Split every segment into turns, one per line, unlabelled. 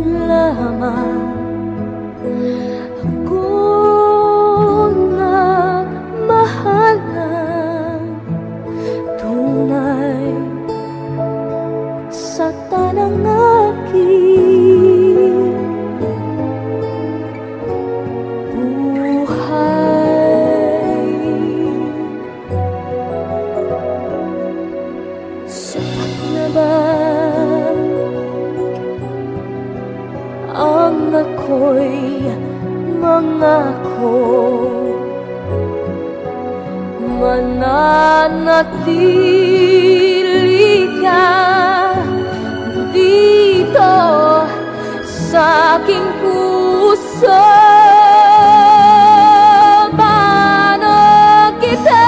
lamang ako nagmahal ng tunay sa tanang aking buhay. Sapat na ba ang ako'y mangako, mananatili ka dito sa aking puso? Paano kita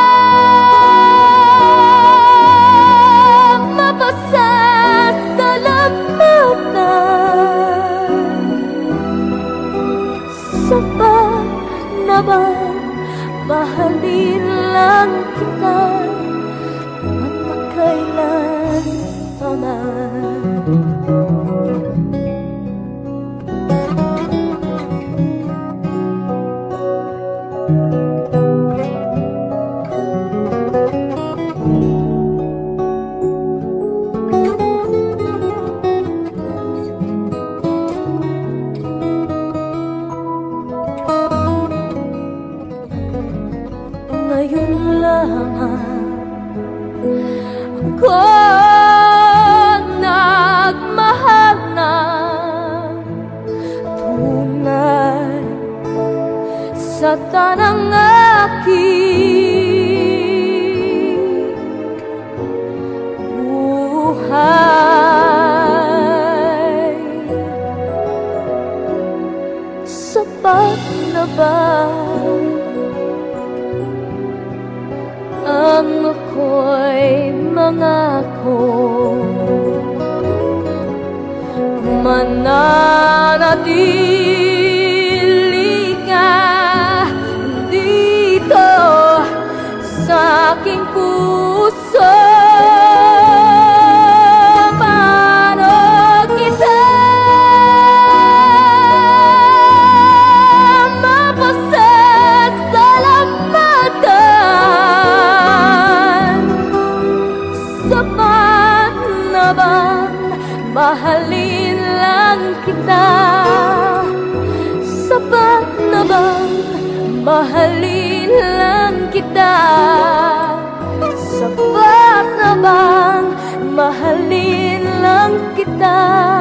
sapat na ba mahalin lang kita magpakailan pa man? Ngayon lamang ako nagmahal ng tunay sa tanang aking buhay. Sapat na ba ang ako'y mangako, mananatili ka dito sa aking puso? Paano kita mapasasalamatan? Sapat na bang mahalin lang kita? Sapat na bang mahalin lang kita? Sapat na bang mahalin lang kita?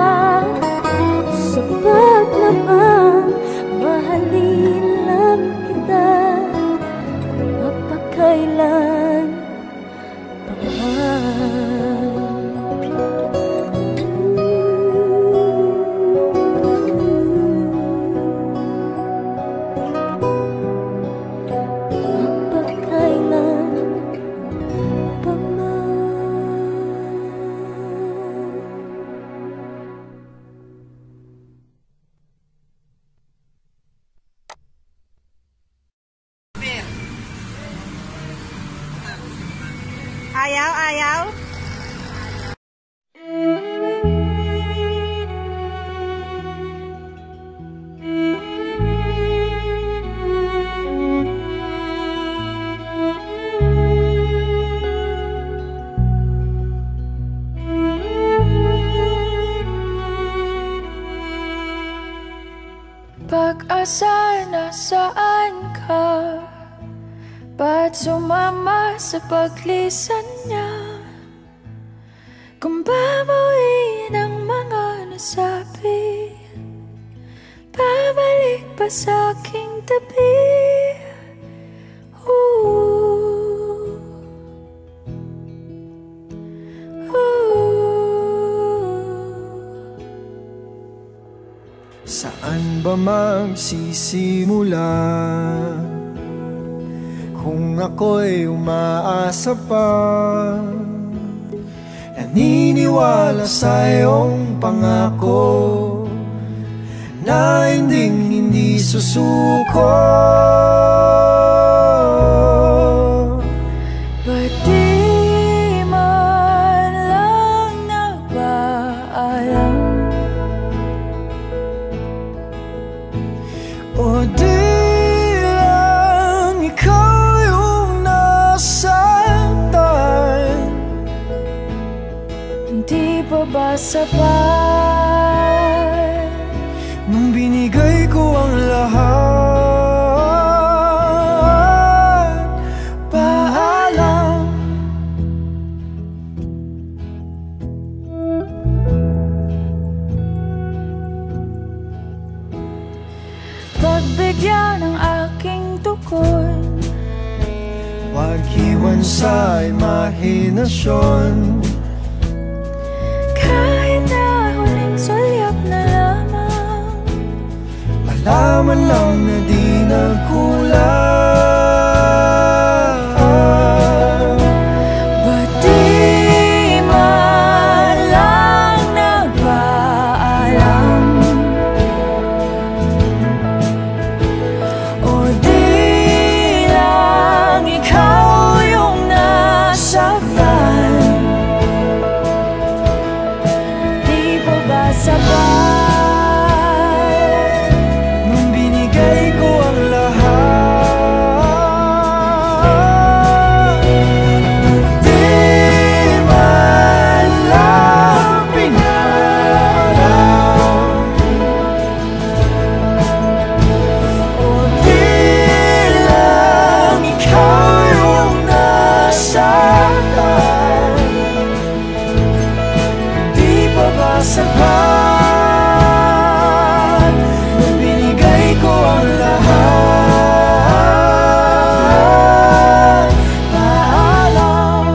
Sapat na bang mahalin lang kita magpakailan pa man?
Ayaw.
Pag-asa, nasaan ka? Ba't sumama sa paglisan niya? Kung babawiin ang mga nasabi, babalik pa sa aking tabi.
Saan ba magsisimula kung ako'y umaasa pa? Naniniwala sa iyong pangako na hindi susuko.
Ba't di man lang nagpaalam? ba sapat?
Nung binigay ko ang lahat, paalam.
Pagbigyan ng aking tukod,
Huwag iwan sa imahinasyon.
kahit na huling sulyap na lamang,
Malaman lang na di nagkulang.
ba't di man lang nagpaalam? O di lang ikaw yung nasaktan? Di pa ba sapat?
Nung binigay ko ang lahat, di man lang pinaalam. O di lang ikaw yung nasaktan? Di pa ba sapat? Nung binigay ko ang lahat, paalam.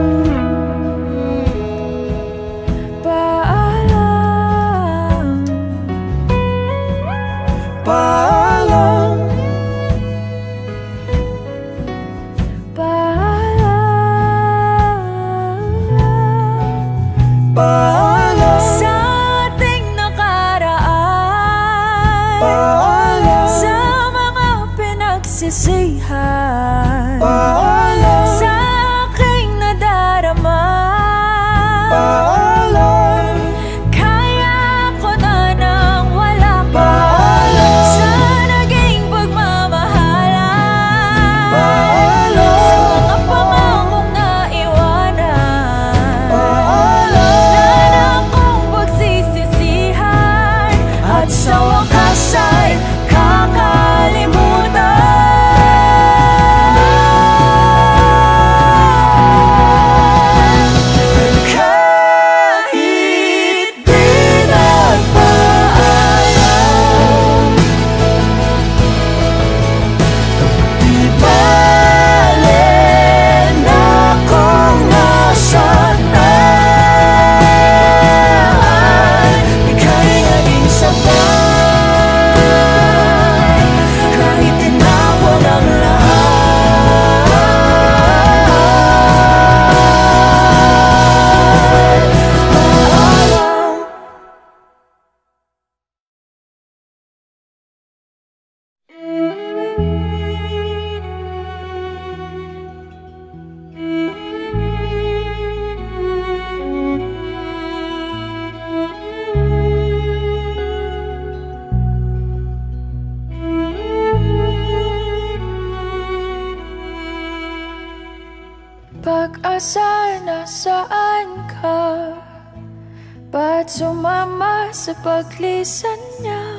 Paalam,
Paalam.
paalam
Paalam.
sa ating nakaraan,
Paalam.
sa mga pinagsisihan,
Paalam.
sa aking nadarama.
Paalam.
Kaya ko na nang wala ka
Paalam.
sa naging pagmamahalan,
Paalam.
sa mga pangakong naiwanan,
Paalam.
na akong pagsisisihan, at sa wakas ay kakalimutan.
Kahit di nagpaalam, di bale na kung nasaan ika'y naging sapat. Kahit tinawag ang lahat, paalam.
Pag-asa, nasaan ka? Ba't sumama sa paglisan niya?